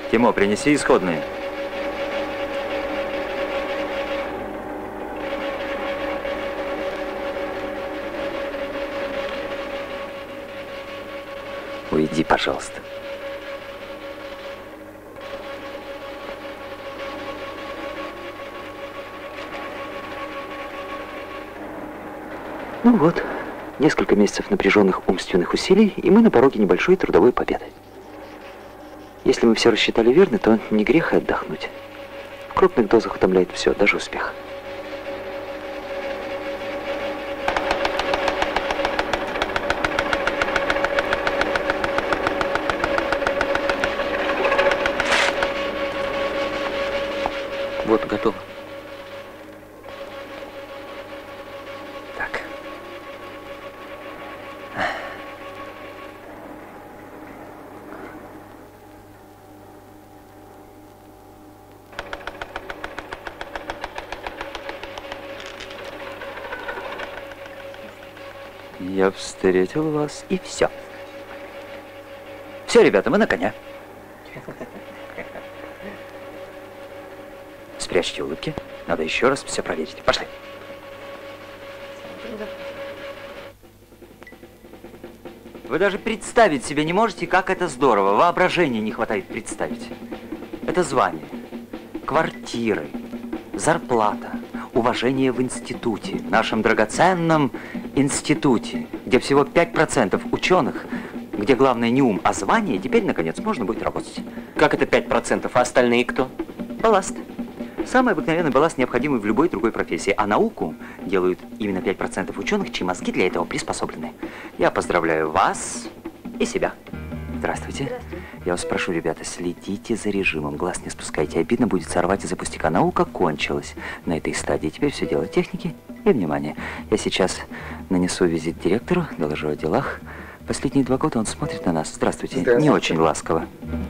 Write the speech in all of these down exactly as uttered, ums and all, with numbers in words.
Тимо, принеси исходные. Уйди, пожалуйста. Ну вот, несколько месяцев напряженных умственных усилий, и мы на пороге небольшой трудовой победы. Если мы все рассчитали верно, то не грех и отдохнуть. В крупных дозах утомляет все, даже успех. Вот, готово. Так. Я встретил вас, и все. Все, ребята, мы на коня. Спрячьте улыбки. Надо еще раз все проверить. Пошли. Вы даже представить себе не можете, как это здорово. Воображения не хватает представить. Это звание, квартиры, зарплата, уважение в институте, в нашем драгоценном институте, где всего пять процентов ученых, где главное не ум, а звание, теперь, наконец, можно будет работать. Как это пять процентов, а остальные кто? Балласт. Самый обыкновенный балласт, необходимый в любой другой профессии. А науку делают именно пять процентов ученых, чьи мозги для этого приспособлены. Я поздравляю вас и себя. Здравствуйте. Здравствуйте. Я вас прошу, ребята, следите за режимом. Глаз не спускайте. Обидно будет сорвать из-за пустяка. Наука кончилась на этой стадии. Теперь все дело техники и внимания. Я сейчас нанесу визит директору, доложу о делах. Последние два года он смотрит на нас. Здравствуйте. Здравствуйте. Не очень ласково.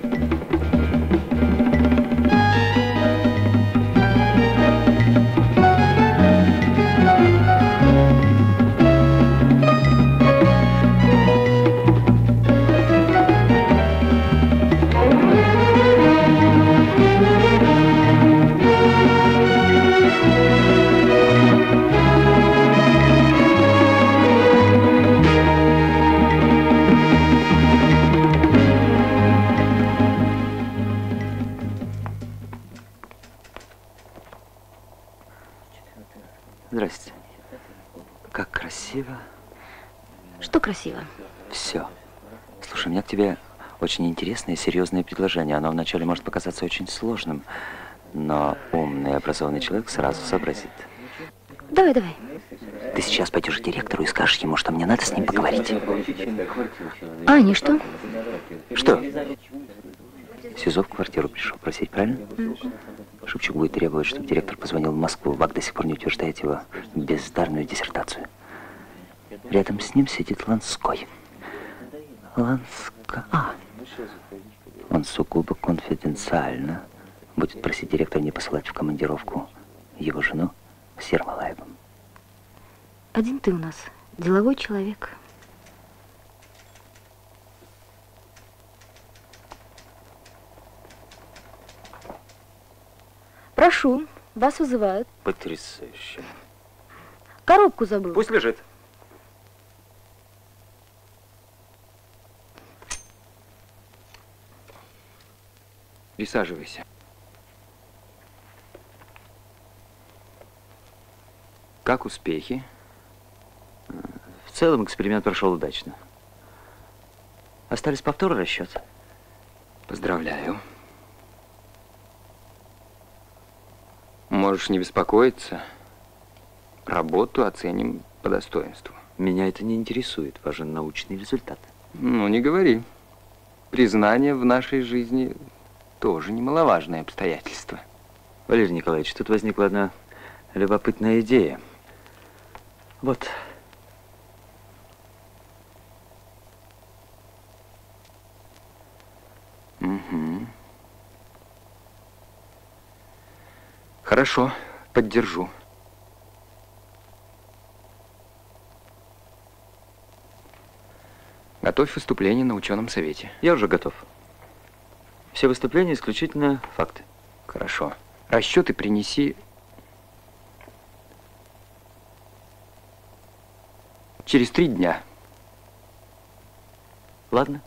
Здрасте. Как красиво. Что красиво? Все. Слушай, у меня к тебе очень интересное и серьезное предложение. Оно вначале может показаться очень сложным, но умный и образованный человек сразу сообразит. Давай, давай. Ты сейчас пойдешь к директору и скажешь ему, что мне надо с ним поговорить. А они что? Что? Сизо в квартиру пришел просить, правильно? Mm. Шевчук будет требовать, чтобы директор позвонил в Москву. Вак до сих пор не утверждает его бездарную диссертацию. Рядом с ним сидит Ланской. Ланска... А! Он сугубо конфиденциально будет просить директора не посылать в командировку его жену с Ермолаевым. Один ты у нас деловой человек. Прошу, вас вызывают. Потрясающе. Коробку забыл. Пусть лежит. Присаживайся. Как успехи? В целом эксперимент прошел удачно. Остались повторы расчета. Поздравляю. Можешь не беспокоиться. Работу оценим по достоинству. Меня это не интересует. Важен научный результат. Ну, не говори. Признание в нашей жизни тоже немаловажное обстоятельство. Валерий Николаевич, тут возникла одна любопытная идея. Вот. Угу. Хорошо, поддержу. Готовь выступление на ученом совете. Я уже готов. Все выступления исключительно факты. Хорошо. Расчеты принеси через три дня. Ладно.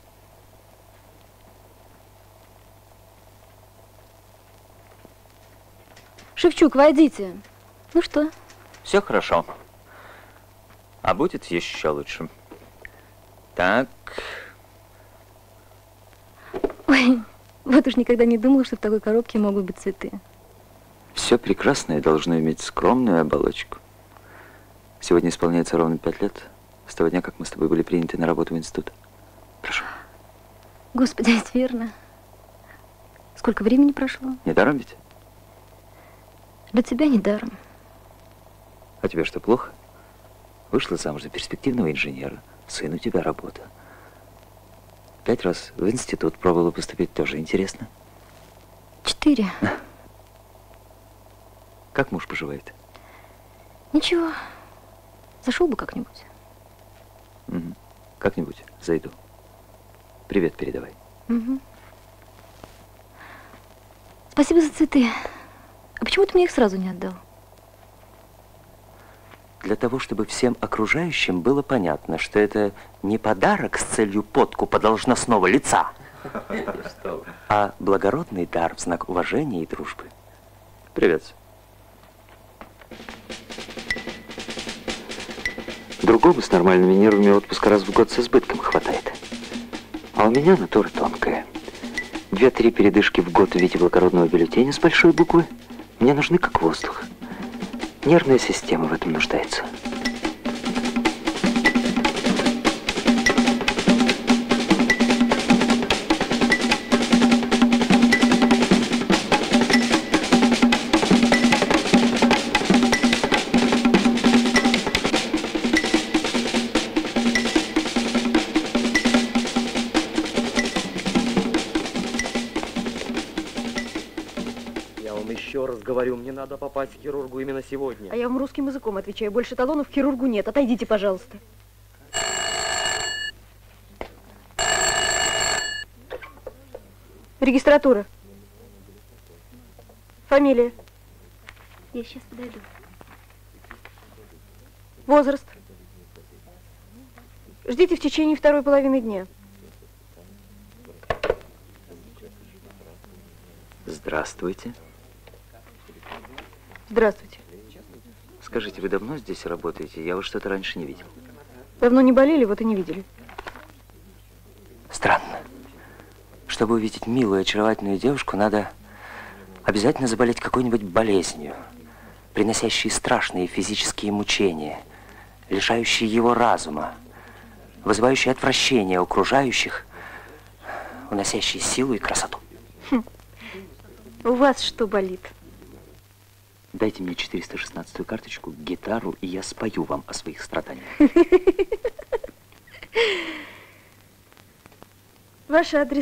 Шевчук, войдите. Ну что? Все хорошо. А будет еще лучше. Так. Ой, вот уж никогда не думала, что в такой коробке могут быть цветы. Все прекрасное должно иметь скромную оболочку. Сегодня исполняется ровно пять лет с того дня, как мы с тобой были приняты на работу в институт. Прошу. Господи, ведь верно. Сколько времени прошло? Недаром ведь? Для тебя недаром. А тебе что, плохо? Вышла замуж за перспективного инженера. Сын у тебя работа. Пять раз в институт пробовала поступить, тоже интересно. Четыре. Как муж поживает? Ничего. Зашел бы как-нибудь. Угу. Как-нибудь зайду. Привет передавай. Угу. Спасибо за цветы. А почему ты мне их сразу не отдал? Для того, чтобы всем окружающим было понятно, что это не подарок с целью подкупа должностного лица, а благородный дар в знак уважения и дружбы. Привет. Другому с нормальными нервами отпуска раз в год с избытком хватает. А у меня натура тонкая. Две-три передышки в год в виде благородного бюллетеня с большой буквы мне нужны как воздух. Нервная система в этом нуждается. Еще раз говорю, мне надо попасть к хирургу именно сегодня. А я вам русским языком отвечаю. Больше талонов к хирургу нет. Отойдите, пожалуйста. Регистратура. Фамилия. Я сейчас подойду. Возраст. Ждите в течение второй половины дня. Здравствуйте. Здравствуйте. Скажите, вы давно здесь работаете? Я вас что-то раньше не видел. Давно не болели, вот и не видели. Странно. Чтобы увидеть милую, очаровательную девушку, надо обязательно заболеть какой-нибудь болезнью, приносящей страшные физические мучения, лишающей его разума, вызывающей отвращение окружающих, уносящей силу и красоту. Хм. У вас что болит? Дайте мне четыреста шестнадцатую карточку, гитару, и я спою вам о своих страданиях. Ваш адрес?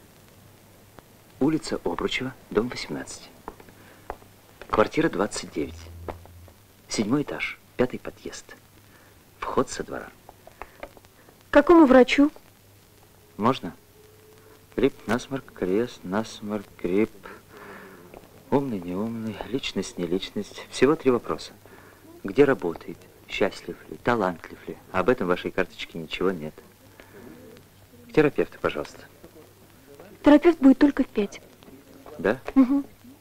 Улица Обручева, дом восемнадцать. Квартира двадцать девять. Седьмой этаж, пятый подъезд. Вход со двора. К какому врачу? Можно? Грипп, насморк, крест, насморк, грипп. Умный, не умный, личность, не личность. Всего три вопроса. Где работает? Счастлив ли? Талантлив ли? Об этом в вашей карточке ничего нет. К терапевту, пожалуйста. Терапевт будет только в пять. Да? Угу.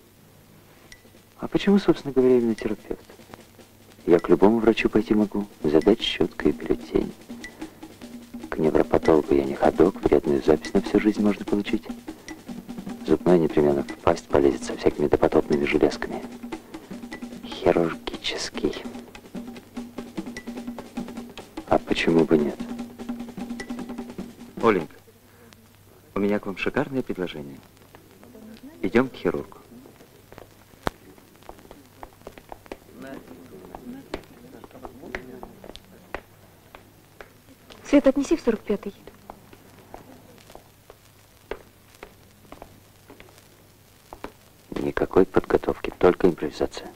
А почему, собственно говоря, именно терапевт? Я к любому врачу пойти могу, задать щеткой и бюллетень. К невропатологу я не ходок, вредную запись на всю жизнь можно получить. Зубной непременно в пасть полезет со всякими допотопными железками. Хирургический. А почему бы нет? Оленька, у меня к вам шикарное предложение. Идем к хирургу. Свет, отнеси в сорок пятый. Никакой подготовки, только импровизация.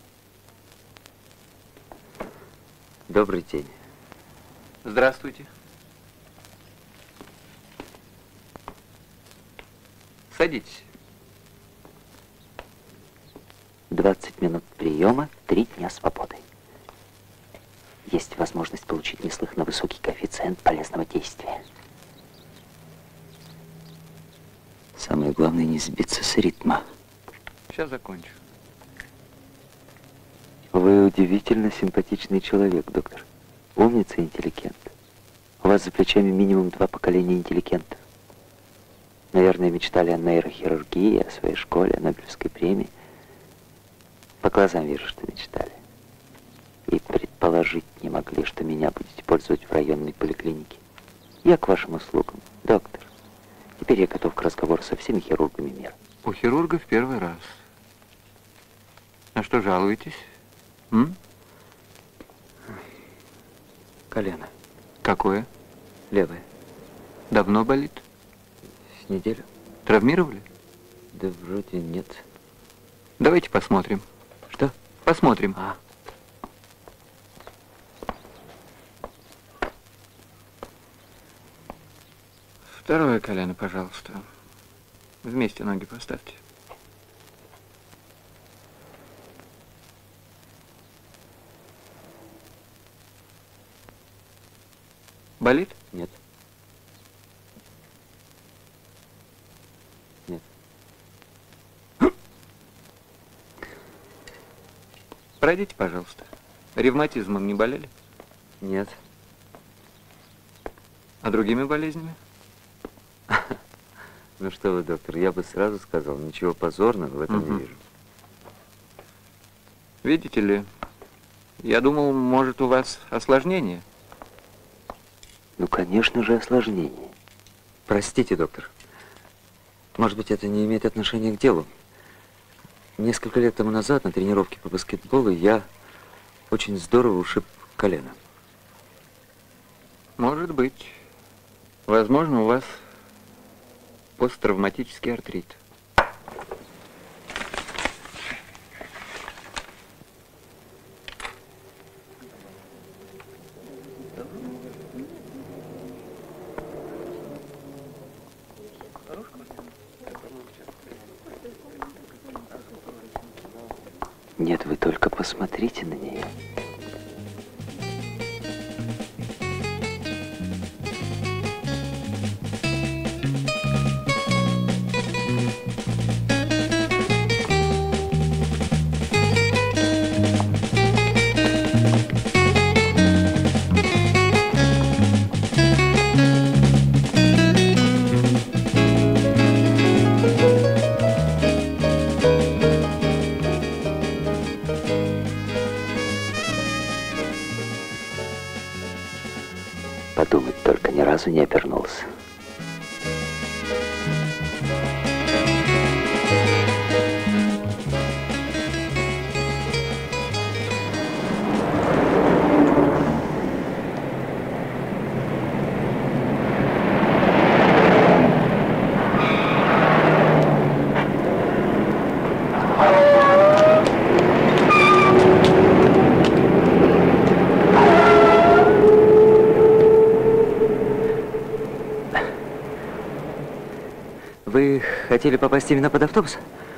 Добрый день. Здравствуйте. Садитесь. двадцать минут приема, три дня свободы. Есть возможность получить неслыханно высокий коэффициент полезного действия. Самое главное не сбиться с ритма. Сейчас закончу. Вы удивительно симпатичный человек, доктор. Умница и интеллигент. У вас за плечами минимум два поколения интеллигентов. Наверное, мечтали о нейрохирургии, о своей школе, о Нобелевской премии. По глазам вижу, что мечтали. И предположить не могли, что меня будете пользовать в районной поликлинике. Я к вашим услугам, доктор. Теперь я готов к разговору со всеми хирургами мира. У хирурга в первый раз. На что жалуетесь? М? Колено. Какое? Левое. Давно болит? С неделю. Травмировали? Да вроде нет. Давайте посмотрим. Что? Посмотрим. А. Второе колено, пожалуйста. Вместе ноги поставьте. Болит? Нет. Нет. Пройдите, пожалуйста. Ревматизмом не болели? Нет. А другими болезнями? Ну что вы, доктор, я бы сразу сказал, ничего позорного в этом Угу. не вижу. Видите ли, я думал, может, у вас осложнение. Ну, конечно же, осложнение. Простите, доктор. Может быть, это не имеет отношения к делу. Несколько лет тому назад на тренировке по баскетболу я очень здорово ушиб колено. Может быть. Возможно, у вас посттравматический артрит. Нет, вы только посмотрите на нее. Подумать только, ни разу не обернулся. Вы хотели попасть именно под автобус?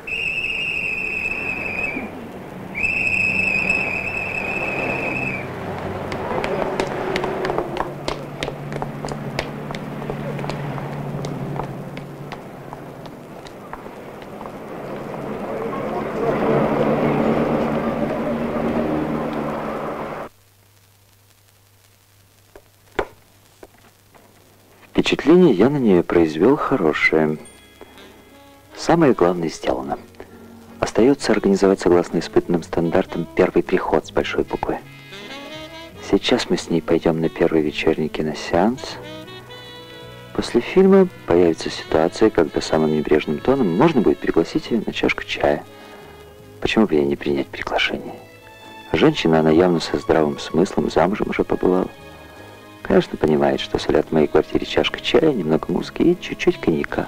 Впечатление я на нее произвел хорошее. Самое главное сделано. Остается организовать, согласно испытанным стандартам, первый приход с большой буквы. Сейчас мы с ней пойдем на первый вечерний киносеанс. После фильма появится ситуация, когда самым небрежным тоном можно будет пригласить ее на чашку чая. Почему бы ей не принять приглашение? Женщина, она явно со здравым смыслом, замужем уже побывала. Конечно, понимает, что солят в моей квартире чашка чая, немного музыки и чуть-чуть коньяка.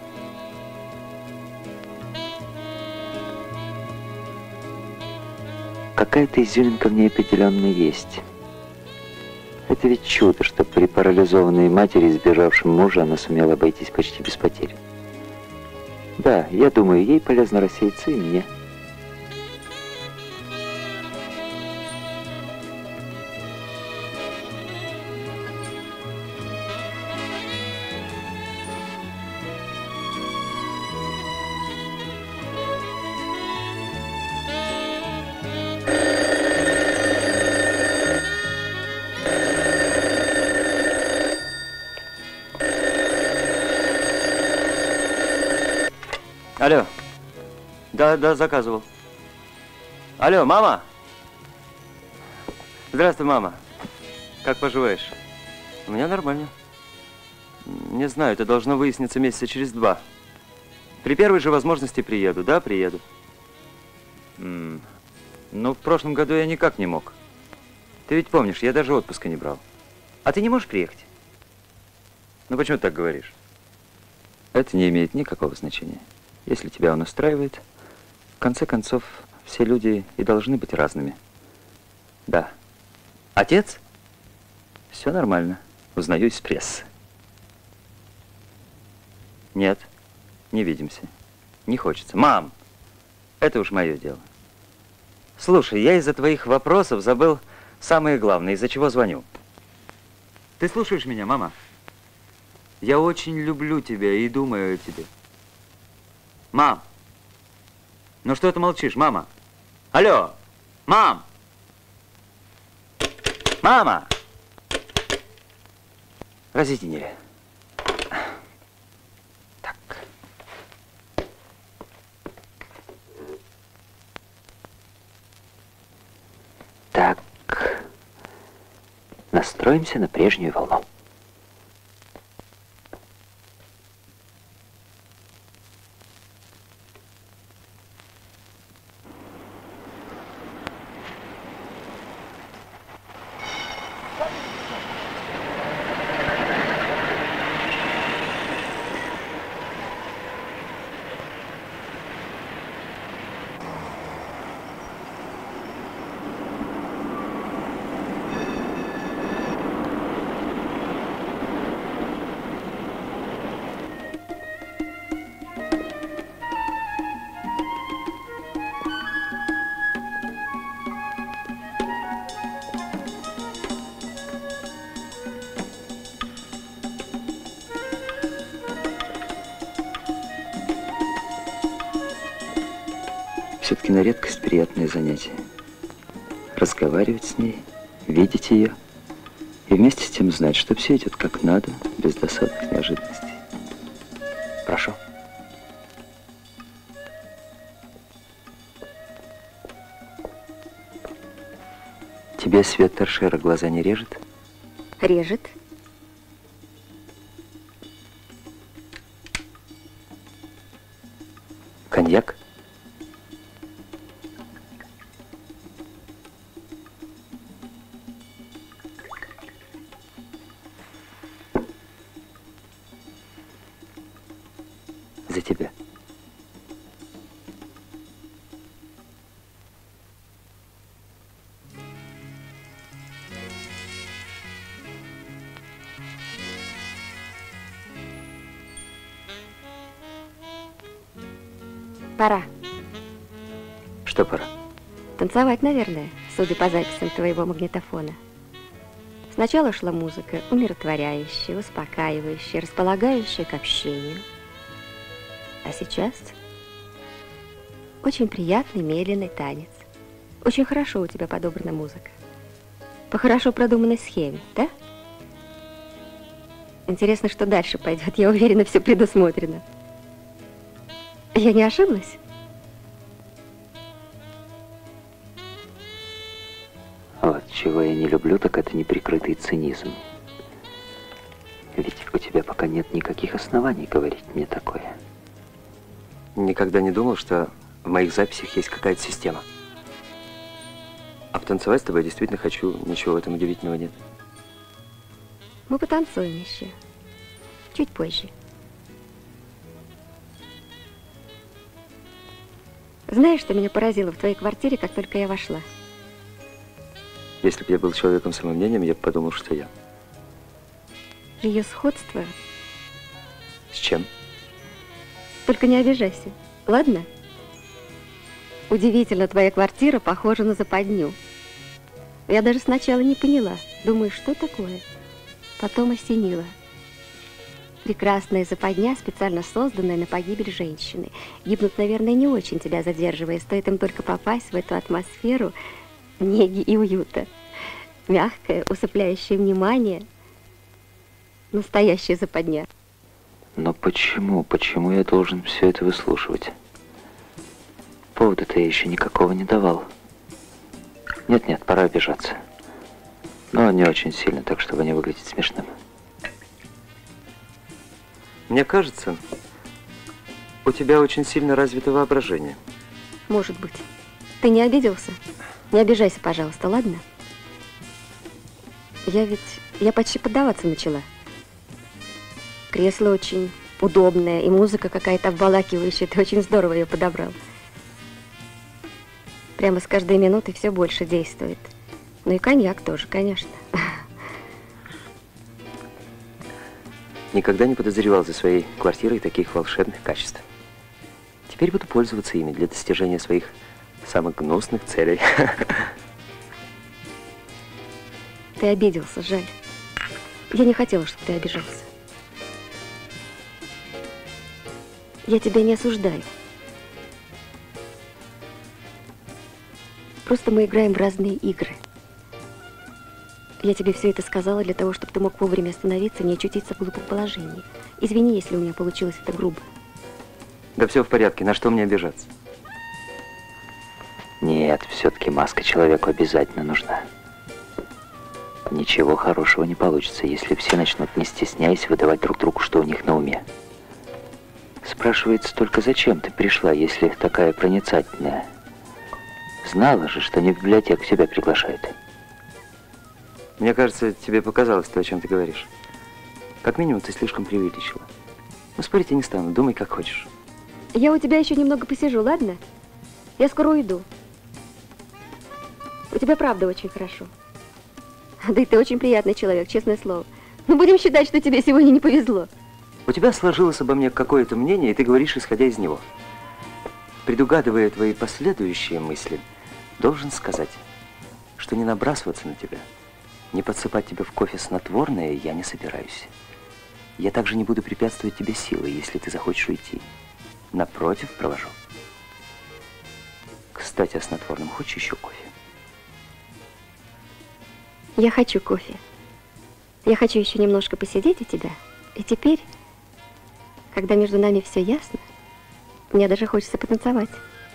Какая-то изюминка в ней определенно есть. Это ведь чудо, что при парализованной матери, избежавшем мужа, она сумела обойтись почти без потерь. Да, я думаю, ей полезно рассеяться и мне. Алло. Да, да, заказывал. Алло, мама? Здравствуй, мама. Как поживаешь? У меня нормально. Не знаю, это должно выясниться месяца через два. При первой же возможности приеду. Да, приеду. М-м. Ну, в прошлом году я никак не мог. Ты ведь помнишь, я даже отпуска не брал. А ты не можешь приехать? Ну, почему ты так говоришь? Это не имеет никакого значения. Если тебя он устраивает, в конце концов, все люди и должны быть разными. Да. Отец? Все нормально. Узнаю из прессы. Нет, не видимся. Не хочется. Мам, это уж мое дело. Слушай, я из-за твоих вопросов забыл самое главное, из-за чего звоню. Ты слушаешь меня, мама? Я очень люблю тебя и думаю о тебе. Мам! Ну что ты молчишь, мама? Алло! Мам! Мама! Разъединили. Так. Так. Настроимся на прежнюю волну. Все-таки на редкость приятное занятие. Разговаривать с ней, видеть ее и вместе с тем знать, что все идет как надо, без досадных неожиданностей. Прошу. Тебе свет торшера глаза не режет? Режет. Коньяк? За тебя. Пора. Что пора? Танцевать, наверное, судя по записям твоего магнитофона. Сначала шла музыка, умиротворяющая, успокаивающая, располагающая к общению. А сейчас очень приятный, медленный танец. Очень хорошо у тебя подобрана музыка. По хорошо продуманной схеме, да? Интересно, что дальше пойдет. Я уверена, все предусмотрено. Я не ошиблась? Вот чего я не люблю, так это неприкрытый цинизм. Ведь у тебя пока нет никаких оснований говорить мне такое. Никогда не думал, что в моих записях есть какая-то система. А потанцевать с тобой я действительно хочу, ничего в этом удивительного нет. Мы потанцуем еще. Чуть позже. Знаешь, что меня поразило в твоей квартире, как только я вошла? Если бы я был человеком с самым мнением, я бы подумал, что я. Ее сходство. С чем? Только не обижайся, ладно? Удивительно, твоя квартира похожа на западню. Я даже сначала не поняла. Думаю, что такое? Потом осенило. Прекрасная западня, специально созданная на погибель женщины. Гибнут, наверное, не очень тебя задерживая. Стоит им только попасть в эту атмосферу неги и уюта. Мягкое, усыпляющее внимание. Настоящая западня. Но почему, почему я должен все это выслушивать? Повода-то я еще никакого не давал. Нет-нет, пора обижаться. Но не очень сильно, так, чтобы не выглядеть смешным. Мне кажется, у тебя очень сильно развито воображение. Может быть. Ты не обиделся? Не обижайся, пожалуйста, ладно? Я ведь... Я почти поддаваться начала. Кресло очень удобное, и музыка какая-то обволакивающая. Ты очень здорово ее подобрал. Прямо с каждой минуты все больше действует. Ну и коньяк тоже, конечно. Никогда не подозревал за своей квартирой таких волшебных качеств. Теперь буду пользоваться ими для достижения своих самых гнусных целей. Ты обиделся, жаль. Я не хотела, чтобы ты обижался. Я тебя не осуждаю. Просто мы играем в разные игры. Я тебе все это сказала для того, чтобы ты мог вовремя остановиться, не очутиться в глупом положении. Извини, если у меня получилось это грубо. Да все в порядке, на что мне обижаться? Нет, все-таки маска человеку обязательно нужна. Ничего хорошего не получится, если все начнут, не стесняясь, выдавать друг другу, что у них на уме. Спрашивается только, зачем ты пришла, если такая проницательная? Знала же, что не в библиотеку тебя приглашают. Мне кажется, тебе показалось то, о чем ты говоришь. Как минимум, ты слишком преувеличила. Но спорить я не стану, думай, как хочешь. Я у тебя еще немного посижу, ладно? Я скоро уйду. У тебя правда очень хорошо. Да и ты очень приятный человек, честное слово. Но будем считать, что тебе сегодня не повезло. У тебя сложилось обо мне какое-то мнение, и ты говоришь, исходя из него. Предугадывая твои последующие мысли, должен сказать, что не набрасываться на тебя, не подсыпать тебе в кофе снотворное я не собираюсь. Я также не буду препятствовать тебе силой, если ты захочешь уйти. Напротив, провожу. Кстати, о снотворном. Хочешь еще кофе? Я хочу кофе. Я хочу еще немножко посидеть у тебя. И теперь, когда между нами все ясно, мне даже хочется потанцевать.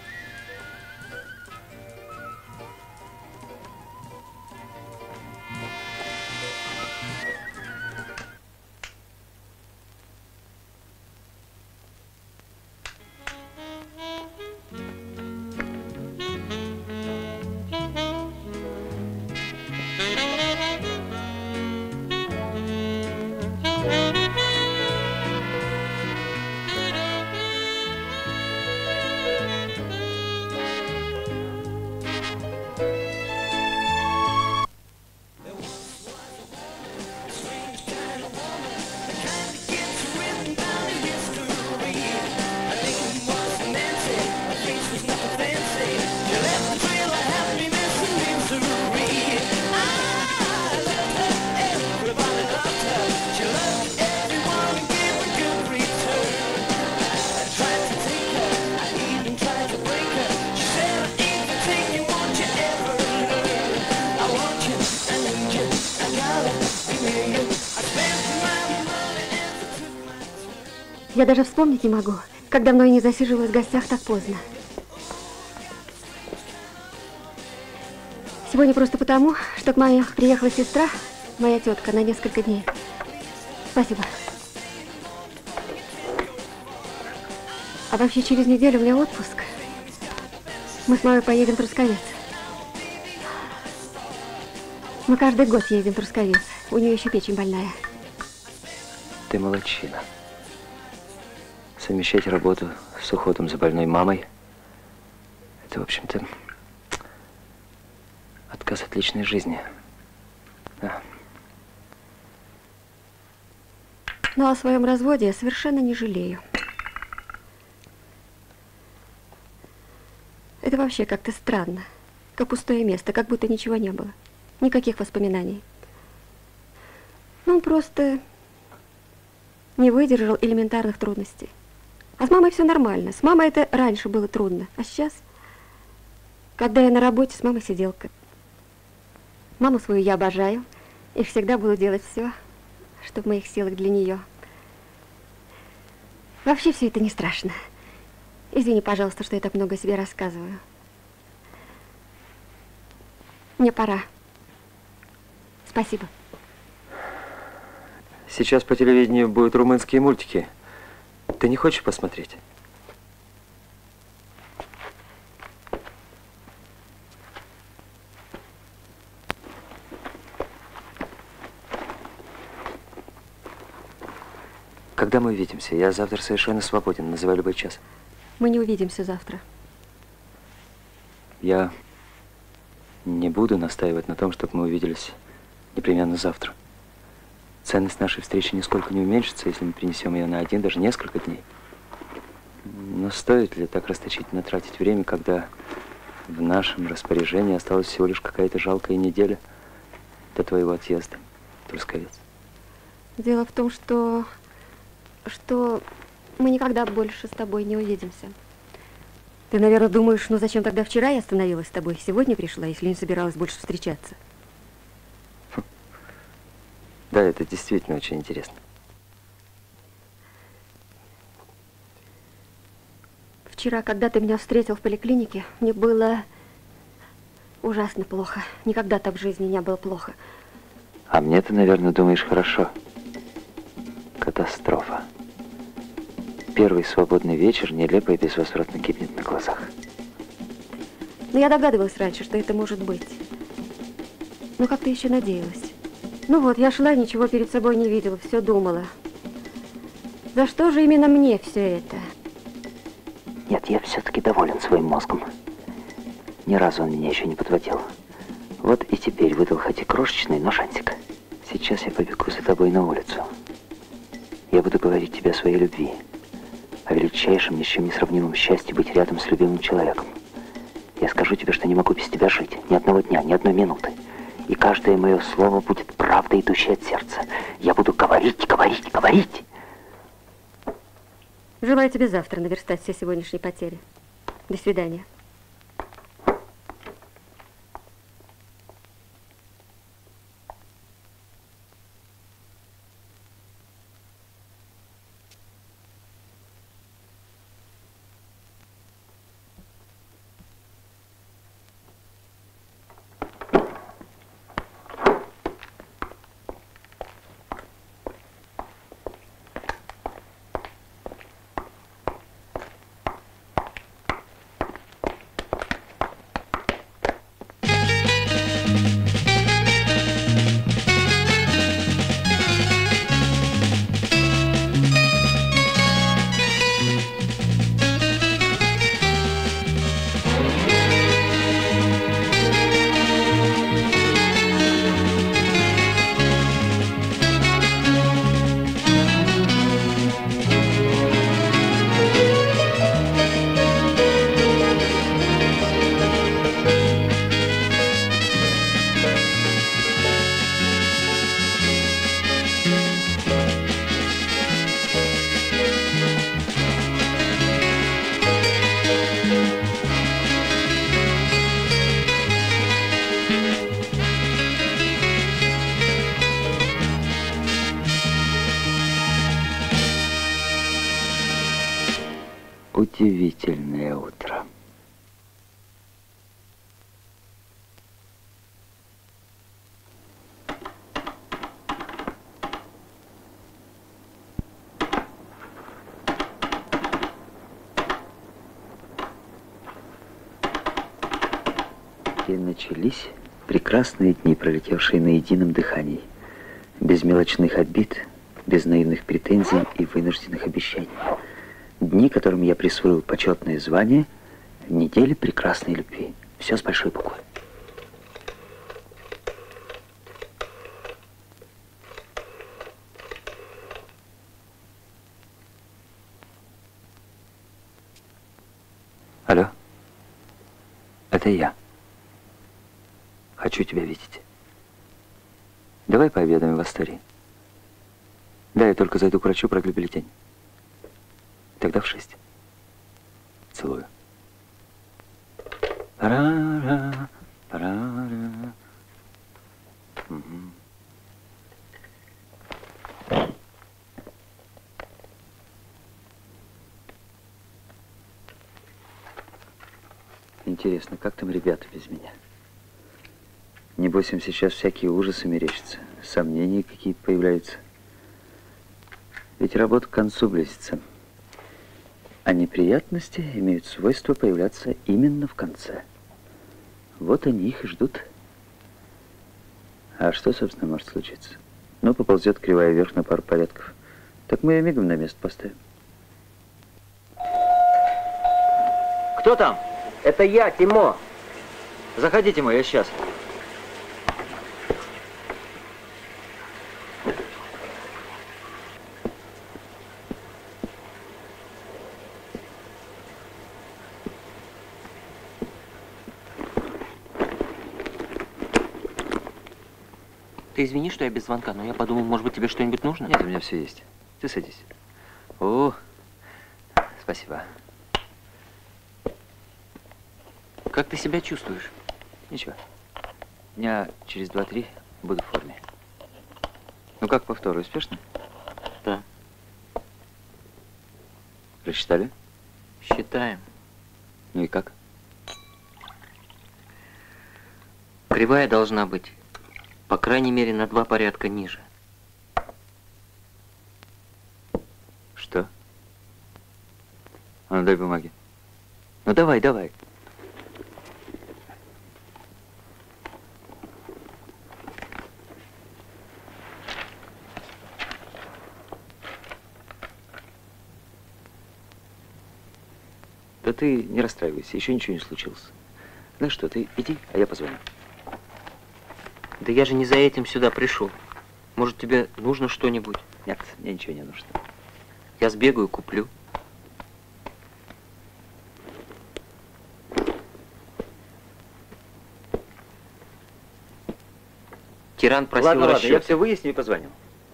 Я даже вспомнить не могу, как давно я не засиживалась в гостях так поздно. Сегодня просто потому, что к маме приехала сестра, моя тетка, на несколько дней. Спасибо. А вообще через неделю у меня отпуск. Мы с мамой поедем в Трусковец. Мы каждый год ездим в Трусковец. У нее еще печень больная. Ты молодчина. Совмещать работу с уходом за больной мамой — это, в общем-то, отказ от личной жизни. Да. Но о своем разводе я совершенно не жалею. Это вообще как-то странно. Как пустое место, как будто ничего не было. Никаких воспоминаний. Ну, просто не выдержал элементарных трудностей. А с мамой все нормально. С мамой это раньше было трудно. А сейчас, когда я на работе, с мамой сиделка. Маму свою я обожаю. И всегда буду делать все, что в моих силах для нее. Вообще все это не страшно. Извини, пожалуйста, что я так много о себе рассказываю. Мне пора. Спасибо. Сейчас по телевидению будут румынские мультики. Ты не хочешь посмотреть? Когда мы увидимся? Я завтра совершенно свободен. Называй любой час. Мы не увидимся завтра. Я не буду настаивать на том, чтобы мы увиделись непременно завтра. Ценность нашей встречи нисколько не уменьшится, если мы перенесем ее на один, даже несколько дней. Но стоит ли так расточительно тратить время, когда в нашем распоряжении осталась всего лишь какая-то жалкая неделя до твоего отъезда, Трусковец? Дело в том, что... что мы никогда больше с тобой не увидимся. Ты, наверное, думаешь, ну зачем тогда вчера я остановилась с тобой, сегодня пришла, если не собиралась больше встречаться? Да, это действительно очень интересно. Вчера, когда ты меня встретил в поликлинике, мне было ужасно плохо. Никогда так в жизни не было плохо. А мне ты, наверное, думаешь хорошо. Катастрофа. Первый свободный вечер нелепо и безвозвратно гибнет на глазах. Но я догадывалась раньше, что это может быть. Но как ты еще надеялась? Ну вот, я шла, ничего перед собой не видела, все думала. За что же именно мне все это? Нет, я все-таки доволен своим мозгом. Ни разу он меня еще не подводил. Вот и теперь выдал хоть и крошечный, но шансик. Сейчас я побегу за тобой на улицу. Я буду говорить тебе о своей любви. О величайшем, ни с чем не сравнимом счастье быть рядом с любимым человеком. Я скажу тебе, что не могу без тебя жить. Ни одного дня, ни одной минуты. И каждое мое слово будет правдой, идущей от сердца. Я буду говорить, говорить, говорить. Желаю тебе завтра наверстать все сегодняшние потери. До свидания. Удивительное утро. И начались прекрасные дни, пролетевшие на едином дыхании, без мелочных обид, без наивных претензий и вынужденных обещаний. Дни, которым я присвоил почетное звание, недели прекрасной любви. Все с большой буквы. Алло? Это я. Хочу тебя видеть. Давай пообедаем в Астории. Да, я только зайду к врачу, продлю бюллетень. Тогда в шесть. Целую. Пара-ра, пара-ра. Угу. Интересно, как там ребята без меня? Небось, им сейчас всякие ужасы мерещатся, сомнения какие-то появляются. Ведь работа к концу близится. А неприятности имеют свойство появляться именно в конце. Вот они их и ждут. А что, собственно, может случиться? Ну, поползет кривая вверх на пару порядков. Так мы ее мигом на место поставим. Кто там? Это я, Тимо. Заходи, Тимо, я сейчас. Ты извини, что я без звонка, но я подумал, может быть, тебе что-нибудь нужно? Нет, у меня все есть. Ты садись. О, спасибо. Как ты себя чувствуешь? Ничего. Дня через два-три буду в форме. Ну как повтор, успешно? Да. Рассчитали? Считаем. Ну и как? Кривая должна быть, по крайней мере, на два порядка ниже. Что? А ну дай бумаги. Ну давай, давай. Да ты не расстраивайся, еще ничего не случилось. Знаешь что, ты иди, а я позвоню. Да я же не за этим сюда пришел. Может, тебе нужно что-нибудь? Нет, мне ничего не нужно. Я сбегаю, куплю. Киран просил Ладно, ладно, расчет. я все выясню и позвоню.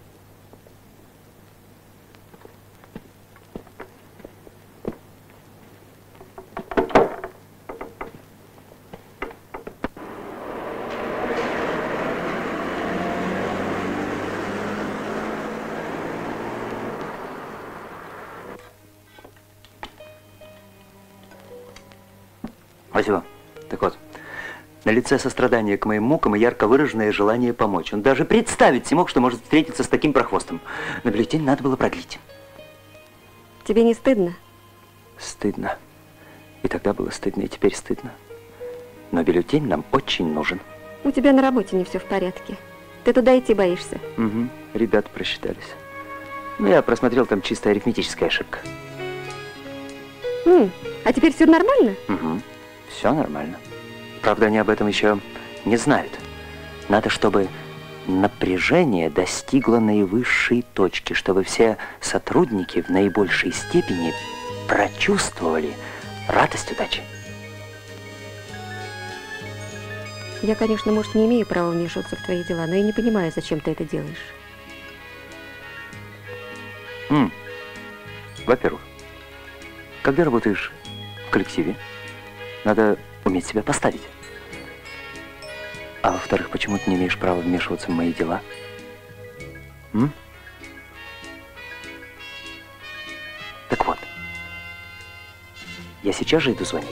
Спасибо. Так вот, на лице сострадания к моим мукам и ярко выраженное желание помочь. Он даже представить не мог, что может встретиться с таким прохвостом. Но бюллетень надо было продлить. Тебе не стыдно? Стыдно. И тогда было стыдно, и теперь стыдно. Но бюллетень нам очень нужен. У тебя на работе не все в порядке. Ты туда идти боишься. Угу. Ребята просчитались. Ну, я просмотрел, там чистая арифметическая ошибка. М, а теперь все нормально? Угу. Все нормально. Правда, они об этом еще не знают. Надо, чтобы напряжение достигло наивысшей точки, чтобы все сотрудники в наибольшей степени прочувствовали радость удачи. Я, конечно, может, не имею права вмешиваться в твои дела, но я не понимаю, зачем ты это делаешь. М. Во-первых, когда работаешь в коллективе, надо уметь себя поставить. А во-вторых, почему ты не имеешь права вмешиваться в мои дела? М? Так вот, я сейчас же иду звонить.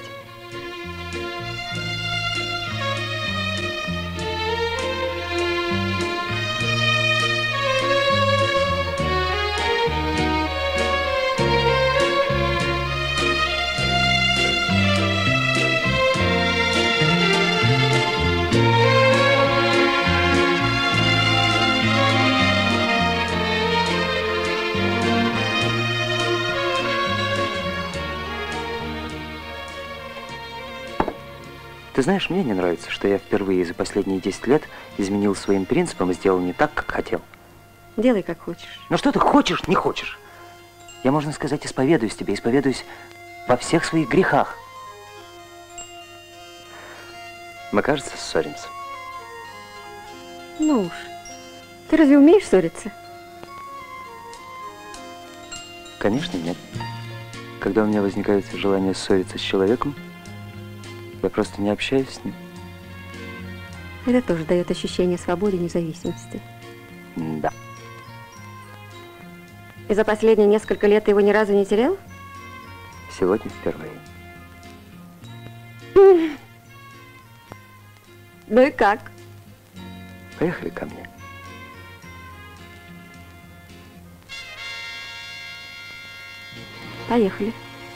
Ты знаешь, мне не нравится, что я впервые за последние десять лет изменил своим принципам и сделал не так, как хотел. Делай, как хочешь. Ну что ты хочешь, не хочешь? Я, можно сказать, исповедуюсь тебе, исповедуюсь во всех своих грехах. Мы, кажется, ссоримся. Ну уж. Ты разве умеешь ссориться? Конечно, нет. Когда у меня возникает желание ссориться с человеком, я просто не общаюсь с ним. Это тоже дает ощущение свободы и независимости. Да. И за последние несколько лет ты его ни разу не терял? Сегодня впервые. Ну и как? Поехали ко мне. Поехали.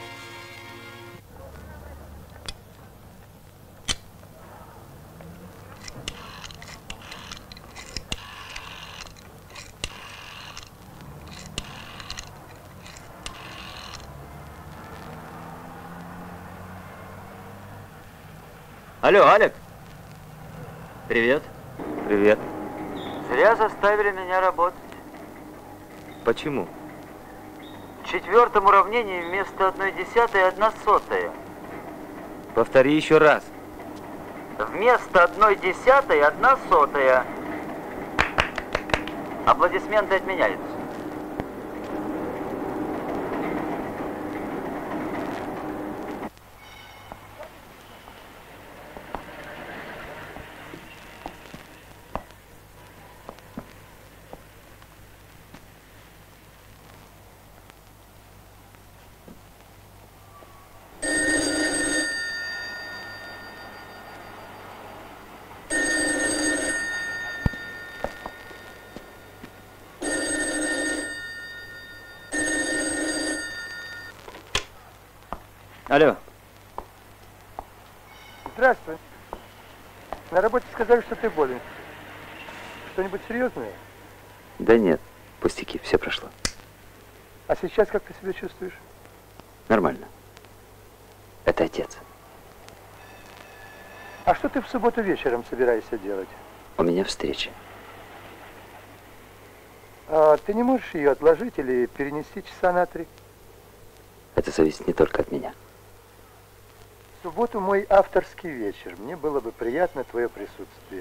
Алло, Алек. Привет. Привет. Зря заставили меня работать. Почему? В четвертом уравнении вместо одной десятой одна сотая. Повтори еще раз. Вместо одной десятой одна сотая. Аплодисменты отменяются. Алло. Здравствуй. На работе сказали, что ты болен. Что-нибудь серьезное? Да нет, пустяки, все прошло. А сейчас как ты себя чувствуешь? Нормально. Это отец. А что ты в субботу вечером собираешься делать? У меня встреча. А ты не можешь ее отложить или перенести часа на три? Это зависит не только от меня. В субботу мой авторский вечер. Мне было бы приятно твое присутствие.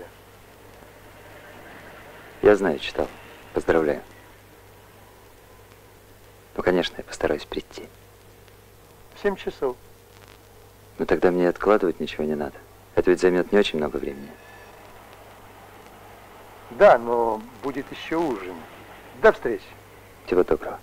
Я знаю, читал. Поздравляю. Ну, конечно, я постараюсь прийти. В семь часов. Но тогда мне откладывать ничего не надо. Это ведь займет не очень много времени. Да, но будет еще ужин. До встречи. Всего доброго.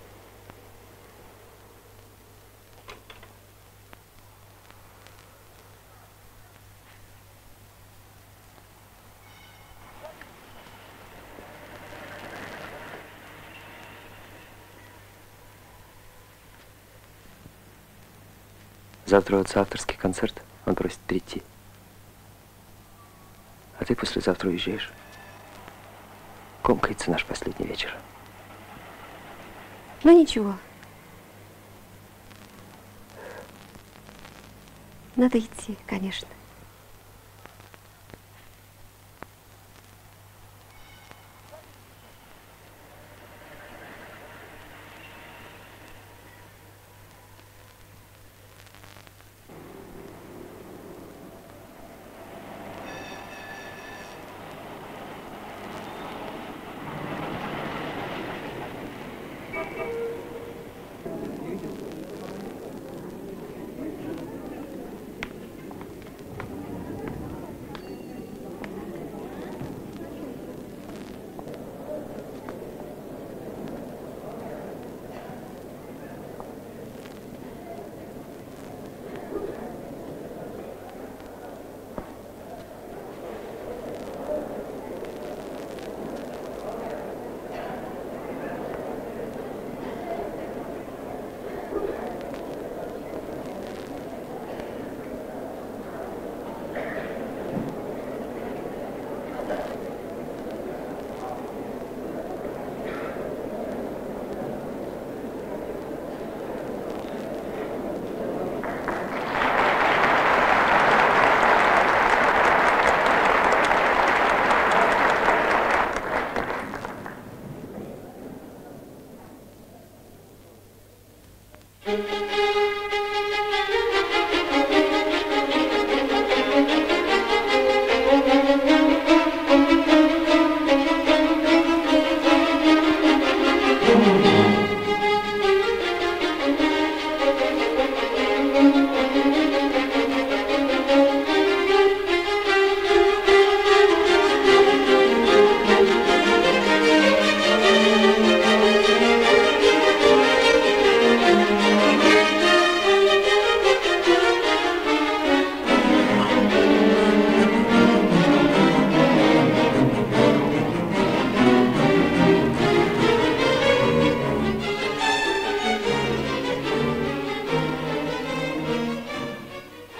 Завтра у отца авторский концерт. Он просит прийти. А ты послезавтра уезжаешь. Комкается наш последний вечер. Ну ничего. Надо идти, конечно.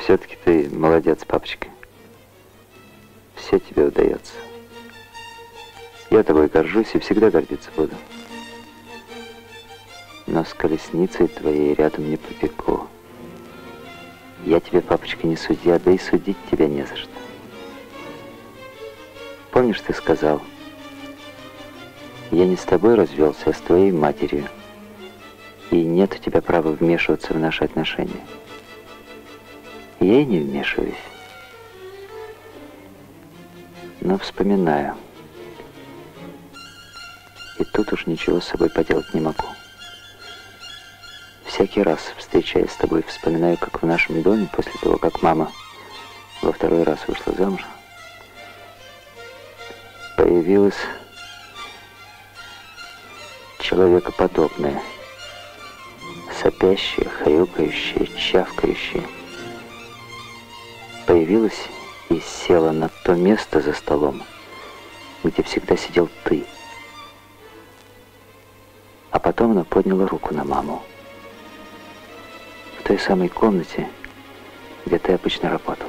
Все-таки ты молодец, папочка. Все тебе удается. Я тобой горжусь и всегда гордиться буду. Но с колесницей твоей рядом не побегу. Я тебе, папочка, не судья, да и судить тебя не за что. Помнишь, ты сказал, я не с тобой развелся, а с твоей матерью. И нет у тебя права вмешиваться в наши отношения. Я и не вмешиваюсь. Но вспоминаю. И тут уж ничего с собой поделать не могу. Всякий раз, встречаясь с тобой, вспоминаю, как в нашем доме, после того, как мама во второй раз вышла замуж, появилась человекоподобная, сопящая, хрюкающая, чавкающая. Появилась и села на то место за столом, где всегда сидел ты. А потом она подняла руку на маму. В той самой комнате, где ты обычно работал.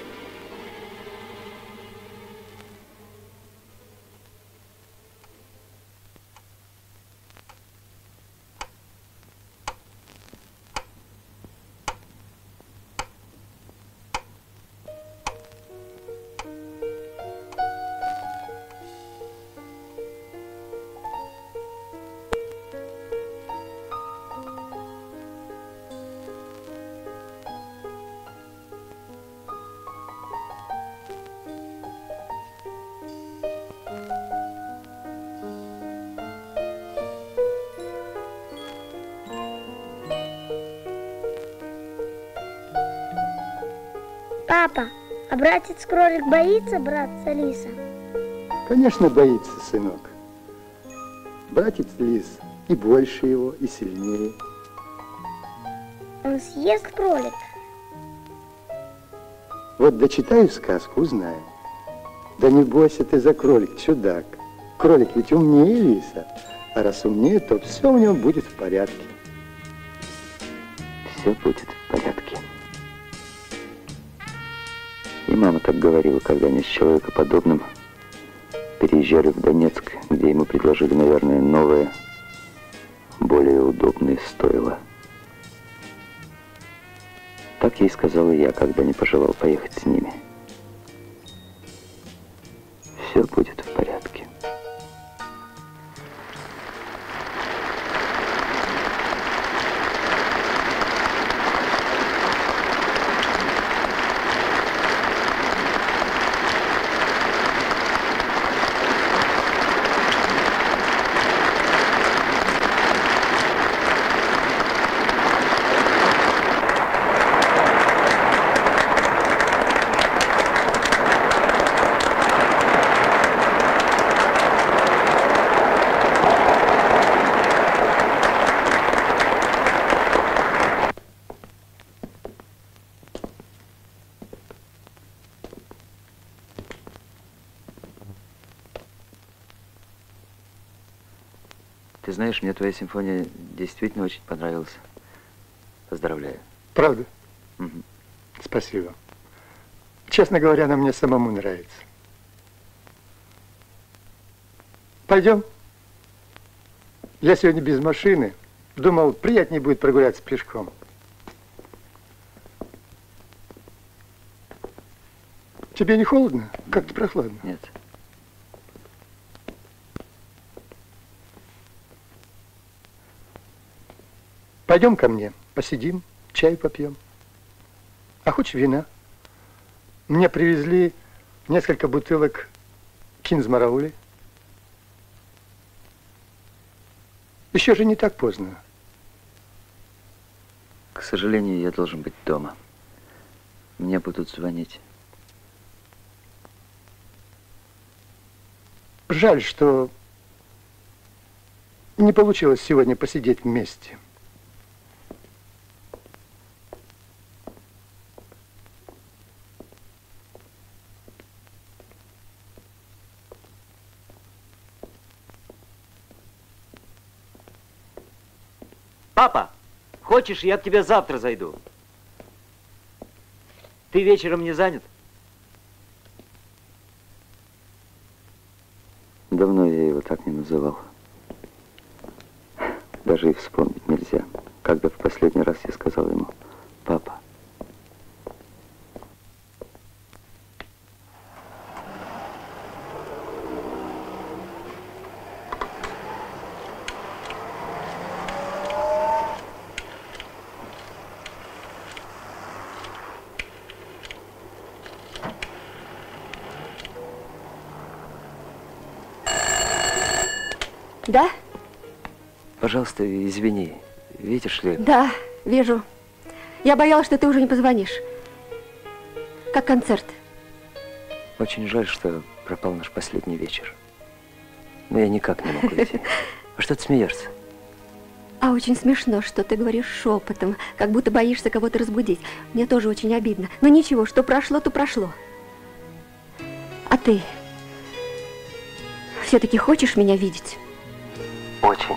Папа, а братец-кролик боится братца лиса? Конечно, боится, сынок. Братец лис и больше его, и сильнее. Он съест кролика? Вот дочитаю сказку, узнаю. Да не бойся ты за кролик, чудак. Кролик ведь умнее лиса. А раз умнее, то все у него будет в порядке. Все будет в порядке. И мама так говорила, когда они с человекоподобным переезжали в Донецк, где ему предложили, наверное, новое, более удобное стойло. Так ей сказала я, когда не пожелал поехать с ними. Все будет в порядке. Ты знаешь, мне твоя симфония действительно очень понравилась. Поздравляю. Правда? Угу. Спасибо. Честно говоря, она мне самому нравится. Пойдем? Я сегодня без машины. Думал, приятнее будет прогуляться пешком. Тебе не холодно? Как-то прохладно. Нет. Пойдем ко мне, посидим, чай попьем. А хочешь вина? Мне привезли несколько бутылок кинзмараули. Еще же не так поздно. К сожалению, я должен быть дома. Мне будут звонить. Жаль, что не получилось сегодня посидеть вместе. Папа, хочешь, я к тебе завтра зайду? Ты вечером не занят? Давно я его так не называл. Даже и вспомнить нельзя, когда в последний раз я сказал ему: папа. Да? Пожалуйста, извини. Видишь ли... Да, вижу. Я боялась, что ты уже не позвонишь. Как концерт? Очень жаль, что пропал наш последний вечер. Но я никак не мог уйти. А что ты смеешься? А очень смешно, что ты говоришь шепотом, как будто боишься кого-то разбудить. Мне тоже очень обидно. Но ничего, что прошло, то прошло. А ты все-таки хочешь меня видеть? Очень.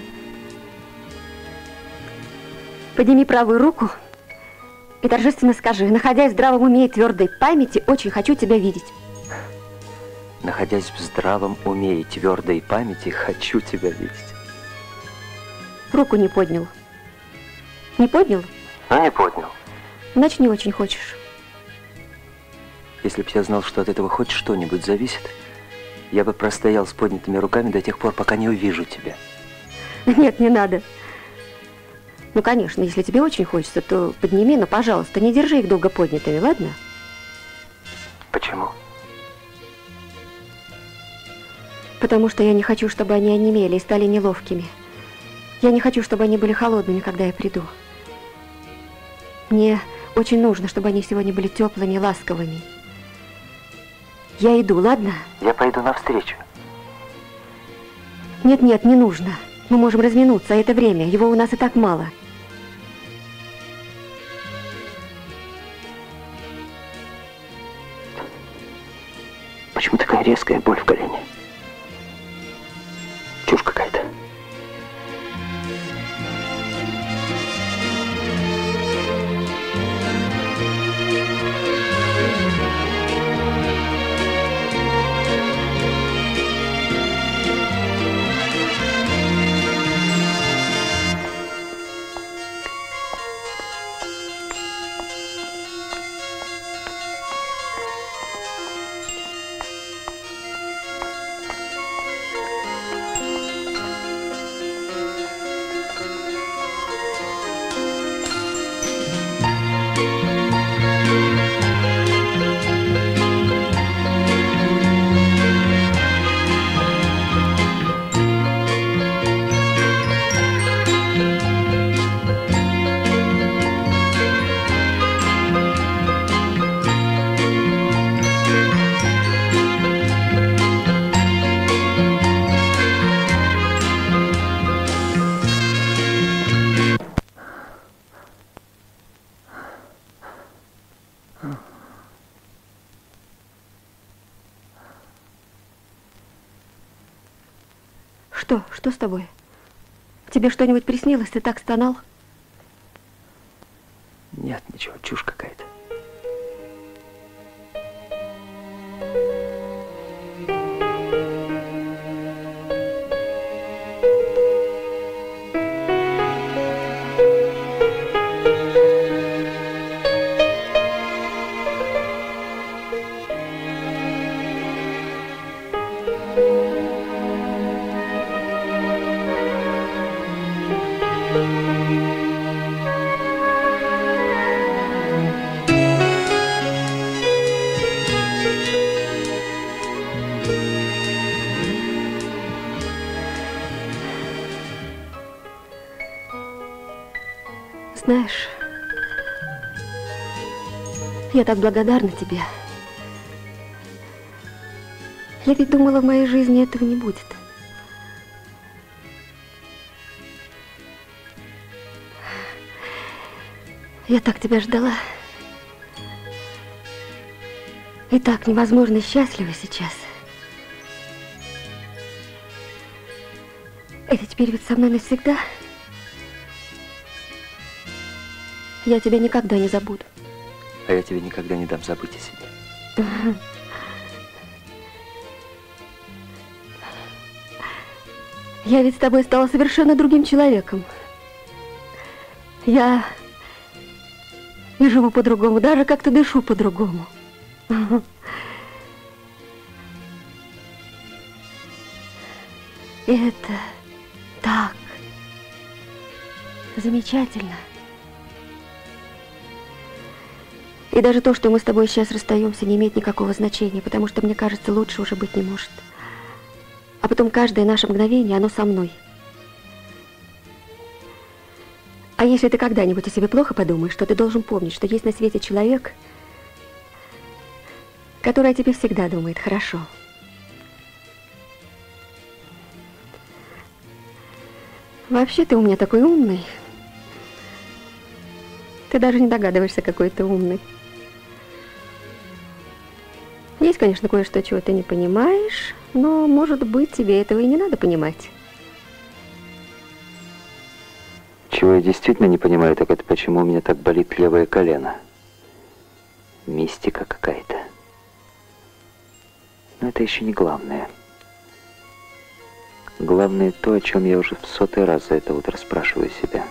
Подними правую руку и торжественно скажи: находясь в здравом уме и твердой памяти, очень хочу тебя видеть. Находясь в здравом уме и твердой памяти, хочу тебя видеть. Руку не поднял. Не поднял? А не поднял. Значит, не очень хочешь. Если б я знал, что от этого хоть что-нибудь зависит, я бы простоял с поднятыми руками до тех пор, пока не увижу тебя. Нет, не надо. Ну, конечно, если тебе очень хочется, то подними, но, пожалуйста, не держи их долго поднятыми, ладно? Почему? Потому что я не хочу, чтобы они онемели и стали неловкими. Я не хочу, чтобы они были холодными, когда я приду. Мне очень нужно, чтобы они сегодня были теплыми и ласковыми. Я иду, ладно? Я пойду навстречу. Нет-нет, не нужно. Мы можем разминуться, а это время. Его у нас и так мало. Почему такая резкая боль в колене? Чушь какая-то. Что? Что с тобой? Тебе что-нибудь приснилось? Ты так стонал? Нет, ничего, чушь какая-то. Знаешь, я так благодарна тебе. Я ведь думала, в моей жизни этого не будет. Я так тебя ждала. И так невозможно счастлива сейчас. Это теперь ведь со мной навсегда. Я тебя никогда не забуду. А я тебе никогда не дам забыть о себе. Я ведь с тобой стала совершенно другим человеком. Я и живу по-другому, даже как-то дышу по-другому. И это так замечательно. И даже то, что мы с тобой сейчас расстаемся, не имеет никакого значения, потому что, мне кажется, лучше уже быть не может. А потом каждое наше мгновение, оно со мной. А если ты когда-нибудь о себе плохо подумаешь, то ты должен помнить, что есть на свете человек, который о тебе всегда думает хорошо. Вообще ты у меня такой умный. Ты даже не догадываешься, какой ты умный. Есть, конечно, кое-что, чего ты не понимаешь, но, может быть, тебе этого и не надо понимать. Чего я действительно не понимаю, так это почему у меня так болит левое колено. Мистика какая-то. Но это еще не главное. Главное то, о чем я уже в сотый раз за это утро спрашиваю себя.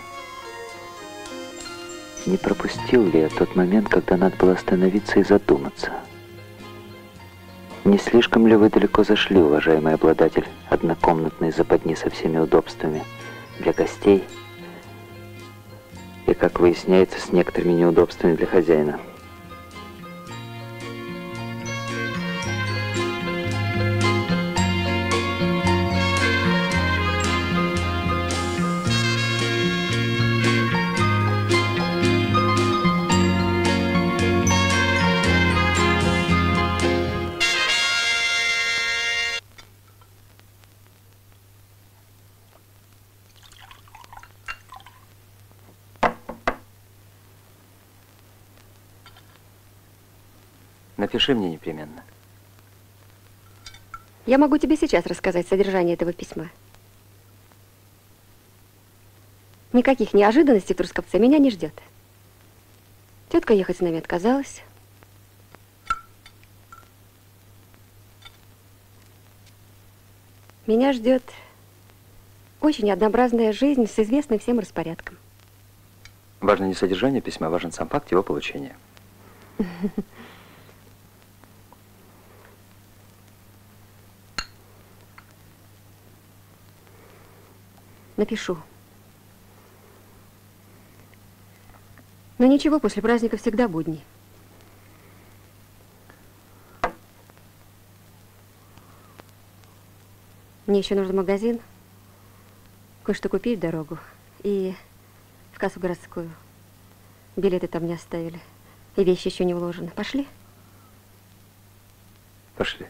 Не пропустил ли я тот момент, когда надо было остановиться и задуматься? Не слишком ли вы далеко зашли, уважаемый обладатель однокомнатной западни со всеми удобствами для гостей и, как выясняется, с некоторыми неудобствами для хозяина? Напиши мне непременно. Я могу тебе сейчас рассказать содержание этого письма. Никаких неожиданностей в Трусковце меня не ждет. Тетка ехать с нами отказалась. Меня ждет очень однообразная жизнь с известным всем распорядком. Важно не содержание письма, важен сам факт его получения. Напишу. Но ничего, после праздника всегда будни. Мне еще нужен магазин, кое-что купить в дорогу и в кассу городскую. Билеты там не оставили, и вещи еще не вложены. Пошли? Пошли.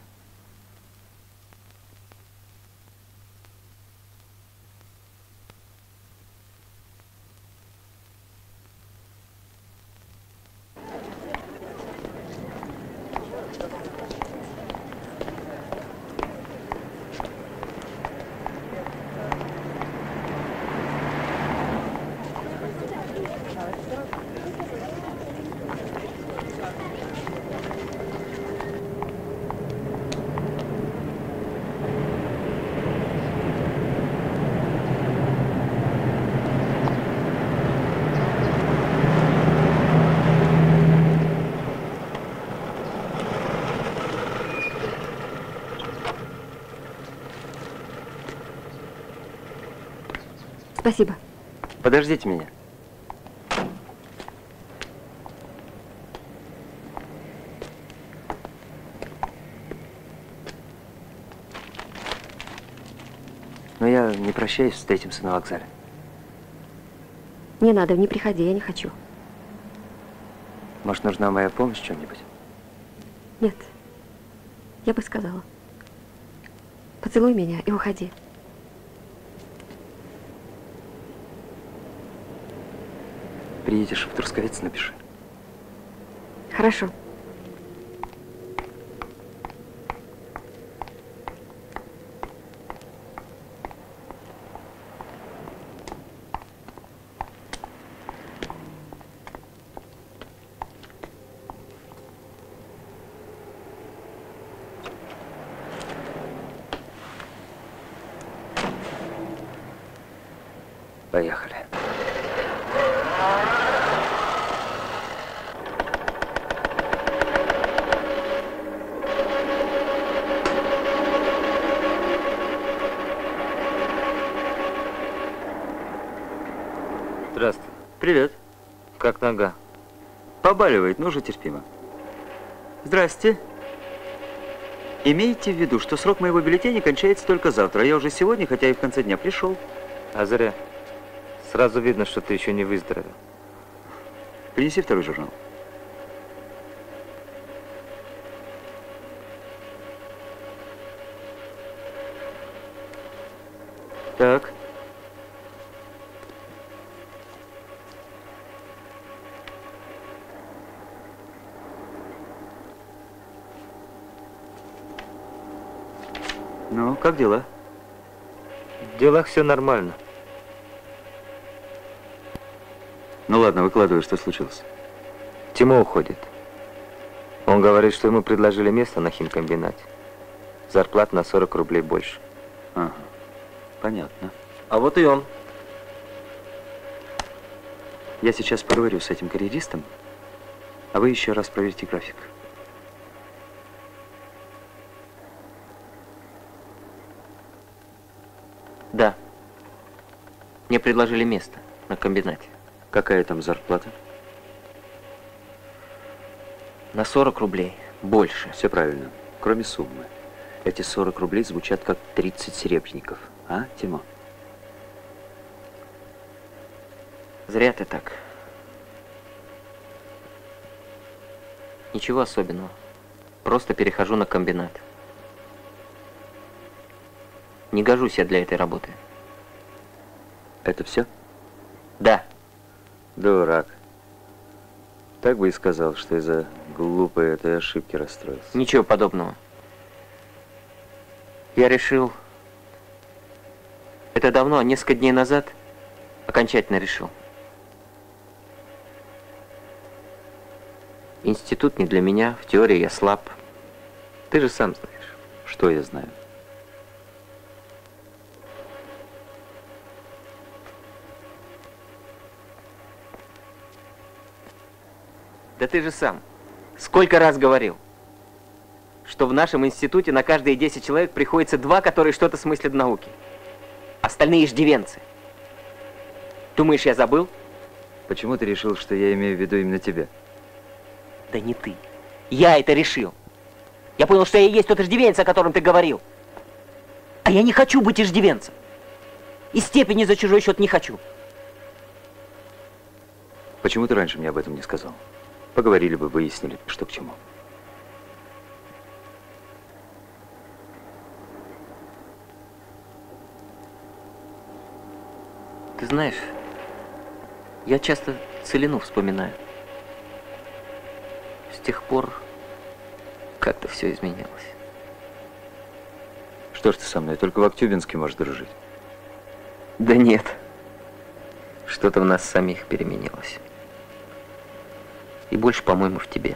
Спасибо. Подождите меня. Но я не прощаюсь, встретимся на вокзале. Не надо, не приходи, я не хочу. Может, нужна моя помощь в чем-нибудь? Нет, я бы сказала. Поцелуй меня и уходи. Приедешь в Трусковец, напиши. Хорошо. Поехали. Здравствуй. Привет. Как нога? Побаливает, но уже терпимо. Здрасте. Имейте в виду, что срок моего бюллетеня кончается только завтра. Я уже сегодня, хотя и в конце дня, пришел. А зря. Сразу видно, что ты еще не выздоровел. Принеси второй журнал. Так. Ну, как дела? В делах все нормально. Ну ладно, выкладывай, что случилось. Тимо уходит. Он говорит, что ему предложили место на химкомбинате. Зарплата на сорок рублей больше. Ага, понятно. А вот и он. Я сейчас поговорю с этим карьеристом, а вы еще раз проверьте график. Да. Мне предложили место на комбинате. Какая там зарплата? На сорок рублей. Больше. Все правильно, кроме суммы. Эти сорок рублей звучат как тридцать серебряников. А, Тимо? Зря ты так. Ничего особенного. Просто перехожу на комбинат. Не гожусь я для этой работы. Это все? Да. Дурак. Так бы и сказал, что из-за глупой этой ошибки расстроился. Ничего подобного. Я решил... Это давно, несколько дней назад, окончательно решил. Институт не для меня, в теории я слаб. Ты же сам знаешь. Что я знаю? Да ты же сам. Сколько раз говорил, что в нашем институте на каждые десять человек приходится два, которые что-то смыслят в науке. Остальные иждивенцы. Думаешь, я забыл? Почему ты решил, что я имею в виду именно тебя? Да не ты. Я это решил. Я понял, что я и есть тот иждивенец, о котором ты говорил. А я не хочу быть иждивенцем. И степени за чужой счет не хочу. Почему ты раньше мне об этом не сказал? Поговорили бы, выяснили, что к чему. Ты знаешь, я часто Целину вспоминаю. С тех пор как-то все изменилось. Что ж ты со мной, только в Актюбинске можешь дружить? Да нет. Что-то в нас самих переменилось. И больше, по-моему, в тебе.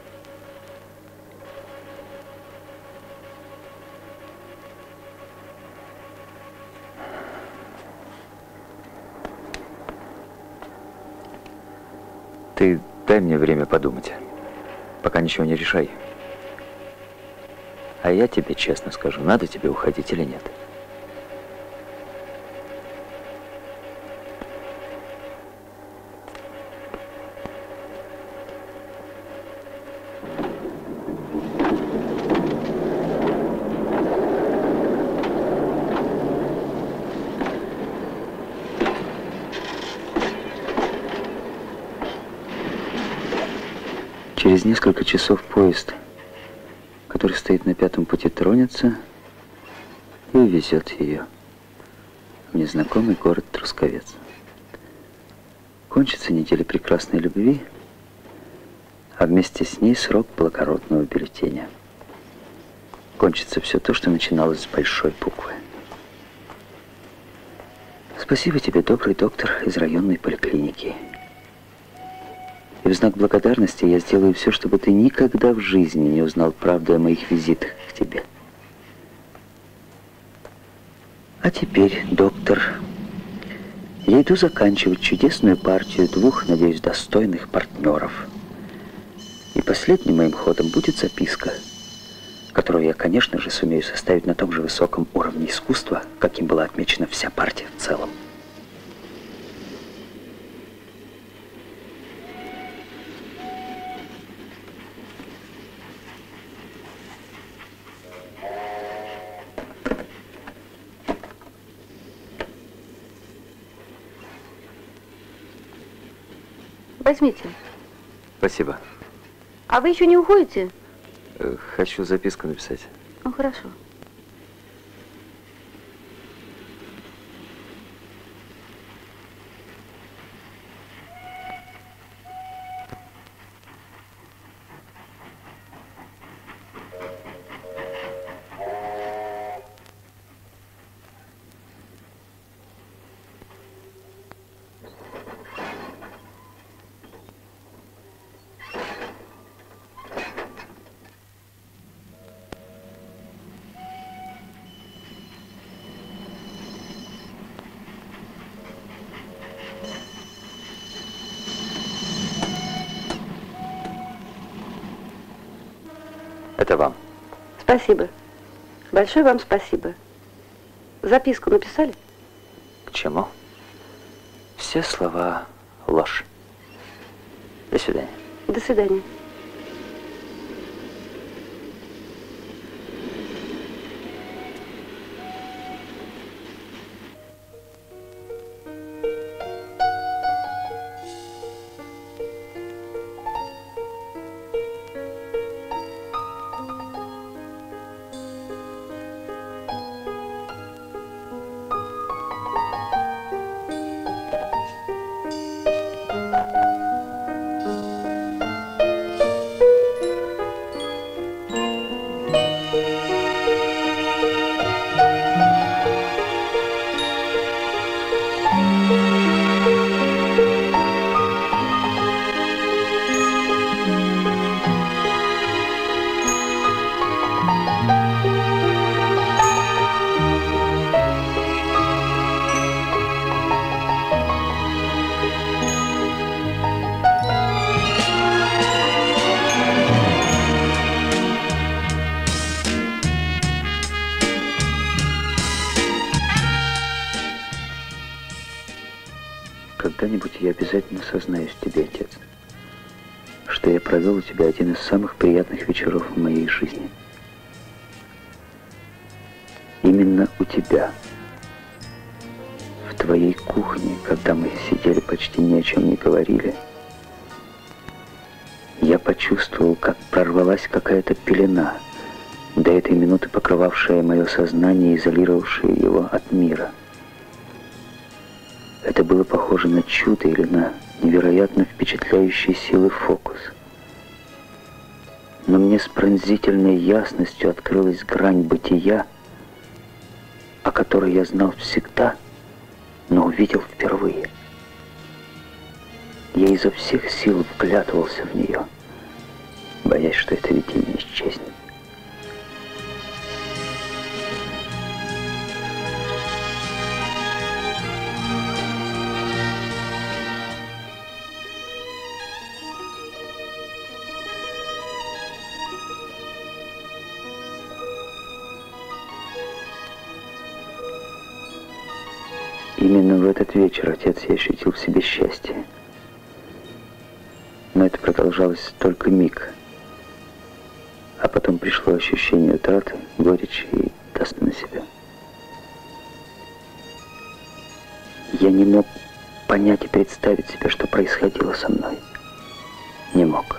Ты дай мне время подумать. Пока ничего не решай. А я тебе честно скажу, надо тебе уходить или нет. Через несколько часов поезд, который стоит на пятом пути, тронется и увезет ее в незнакомый город Трусковец. Кончится неделя прекрасной любви, а вместе с ней срок благородного бюллетеня. Кончится все то, что начиналось с большой буквы. Спасибо тебе, добрый доктор из районной поликлиники. И в знак благодарности я сделаю все, чтобы ты никогда в жизни не узнал правды о моих визитах к тебе. А теперь, доктор, Я иду заканчивать чудесную партию двух, надеюсь, достойных партнеров. И последним моим ходом будет записка, которую я, конечно же, сумею составить на том же высоком уровне искусства, каким была отмечена вся партия в целом. Возьмите. Спасибо. А вы еще не уходите? Э, Хочу записку написать. Ну, хорошо. Это вам. Спасибо. Большое вам спасибо. Записку написали? К чему? Все слова ложь. До свидания. До свидания. Когда-нибудь я обязательно сознаюсь тебе, отец, что я провел у тебя один из самых приятных вечеров в моей жизни. Именно у тебя. В твоей кухне, когда мы сидели почти ни о чем не говорили, я почувствовал, как прорвалась какая-то пелена, до этой минуты покрывавшая мое сознание и изолировавшая его от мира. Это было похоже на чудо или на невероятно впечатляющей силы фокус. Но мне с пронзительной ясностью открылась грань бытия, о которой я знал всегда, но увидел впервые. Я изо всех сил вглядывался в нее, боясь, что это видение исчезнет. Именно в этот вечер, отец, я ощутил в себе счастье. Но это продолжалось только миг. А потом пришло ощущение утраты, горечи и тоски на себя. Я не мог понять и представить себе, что происходило со мной. Не мог.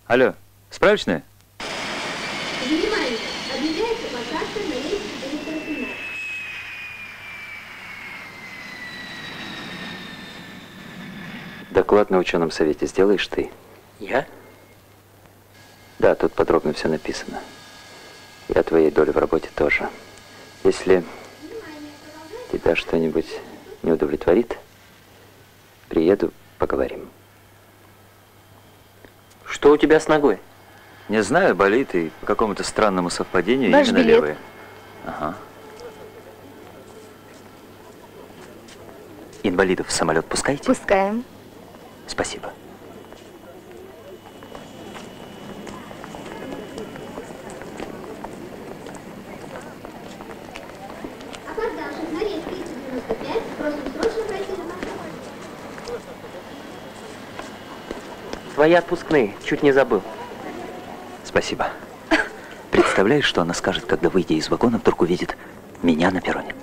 Алло, справочная? Внимание! Объявляется посадка на рейс электрокинар. Доклад на ученом совете сделаешь ты? Я? Да, тут подробно все написано. И о твоей доле в работе тоже. Если тебя что-нибудь не удовлетворит, приеду, поговорим. Что у тебя с ногой? Не знаю, болит, и по какому-то странному совпадению Ваш именно билет. левая. Ага. Инвалидов в самолет пускаете? Пускаем. Спасибо. Опоздавших на рейс триста девяносто пять просим срочно пройти на посадку. Твои отпускные, чуть не забыл. Спасибо. Представляешь, что она скажет, когда, выйдя из вагона, вдруг увидит меня на перроне?